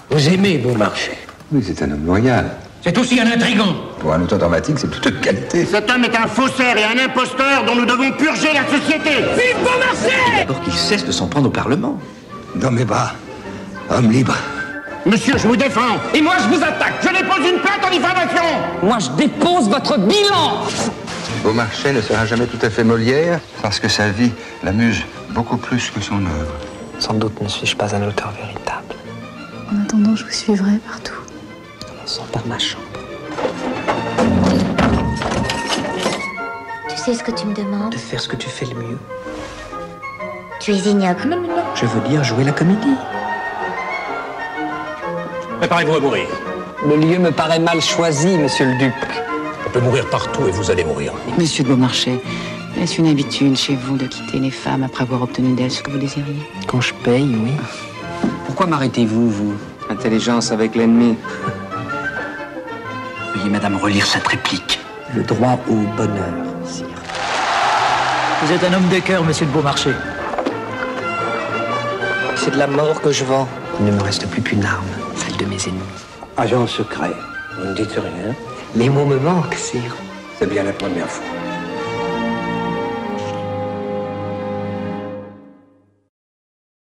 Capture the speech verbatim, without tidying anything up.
Vous aimez Beaumarchais? Oui, c'est un homme loyal. C'est aussi un intrigant. Pour un auteur dramatique, c'est toute qualité. Cet homme est un faussaire et un imposteur dont nous devons purger la société. Vive Beaumarchais! D'abord qu'il cesse de s'en prendre au Parlement. Dans mes bras, homme libre. Monsieur, je vous défends. Et moi, je vous attaque. Je dépose une plainte en diffamation. Moi, je dépose votre bilan. Beaumarchais ne sera jamais tout à fait Molière, parce que sa vie l'amuse beaucoup plus que son œuvre. Sans doute ne suis-je pas un auteur véritable. En attendant, je vous suivrai partout. Commençons par ma chambre. Tu sais ce que tu me demandes? De faire ce que tu fais le mieux. Tu es ignoble. Non, non, non. Je veux dire jouer la comédie. Préparez-vous à mourir. Le lieu me paraît mal choisi, monsieur le duc. On peut mourir partout et vous allez mourir. Monsieur de Beaumarchais, est-ce une habitude chez vous de quitter les femmes après avoir obtenu d'elles ce que vous désiriez? Quand je paye, oui. Pourquoi m'arrêtez-vous, vous? Intelligence avec l'ennemi. Veuillez, madame, relire cette réplique. Le droit au bonheur, sire. Vous êtes un homme de cœur, monsieur de Beaumarchais. C'est de la mort que je vends. Il ne me reste plus qu'une arme, celle de mes ennemis. Agent secret, vous ne dites rien? Les mots me manquent, sire. C'est bien la première fois.